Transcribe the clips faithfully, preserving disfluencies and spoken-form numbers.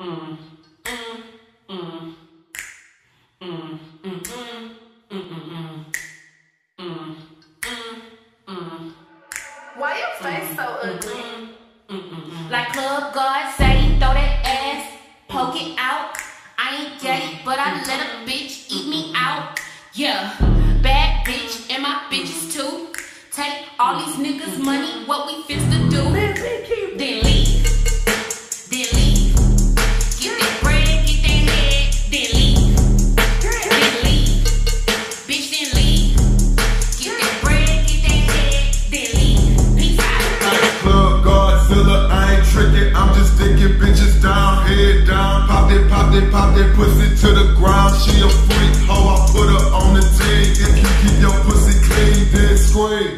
Mm, mm, mm, mm, mm, mm, mm, mm, mm, mm, mm. Why your face so ugly? Like Club God say, throw that ass, poke it out. I ain't gay, but I let a bitch eat me out. Yeah, bad bitch, and my bitches too. Take all these niggas' money, what we finsta do? Then leave, then leave. Get that bread, get that head, then leave. Then leave, bitch, then leave. Get that bread, get that head, then leave. Peace out. Club Godzilla, I ain't tricking, I'm just sticking bitches down, head down. Pop that, pop that, pop that pussy to the ground. She a freak, hoe, I put her on the team. If you keep your pussy clean, then scream.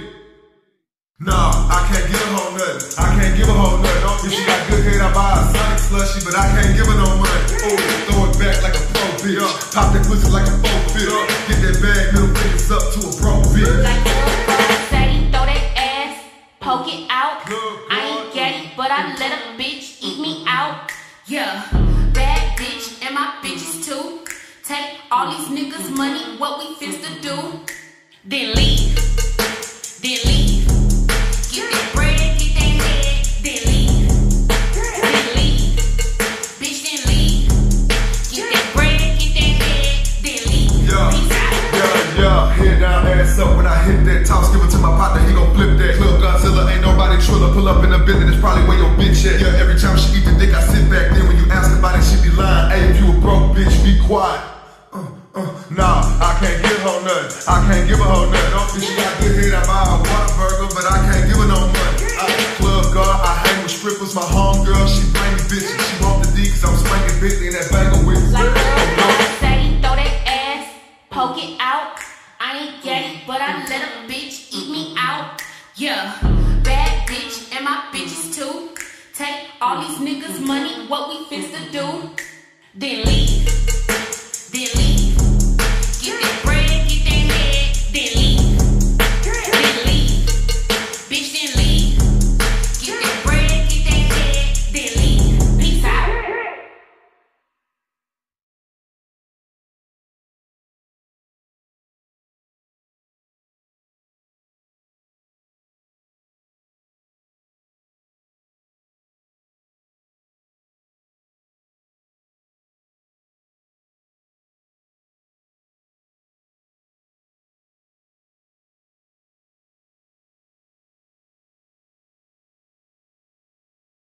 Nah, I can't give a hoe nothing. I can't give a hoe nothing. If she got good head, I buy a Sonic slushy, but I can't give her no money. Oh, throw it back like a pro bitch. Pop that pussy like a four bitch. Get that bag, middle fingers up to a broke bitch. Like Club say, throw that ass, poke it out. I ain't gay, but I let a bitch eat me out. Yeah, bad bitch, and my bitches too. Take all these niggas' money, what we finsta do? Then leave, then leave. Get that bread, get that head, then leave. Then leave, bitch, then leave. Get that bread, get that head, then leave. Yeah, Peace out. yeah, yeah. Head down, ass up. When I hit that toss, give it to my partner, he gon' flip that. Club Godzilla, ain't nobody triller. Pull up in the building, it's probably where your bitch at. Yeah, every time she eat the dick, I sit back. Then when you ask about it, she be lying. Hey, if you a broke bitch, be quiet. Uh, uh, nah, I can't give her nothing. I can't give her nothing. If she got good head, I buy a water burger, but I can't give her no money. I Club God, I hang with strippers. My homegirl, she bring me bitches. She want the D, cause I'm spanking Beatking that banger with. Like Club God say, throw that ass, poke it out. I ain't gay, but I let a bitch eat me out. Yeah, bad bitch, and my bitches too. Take all these niggas' money, what we finsta do? Then leave, then leave.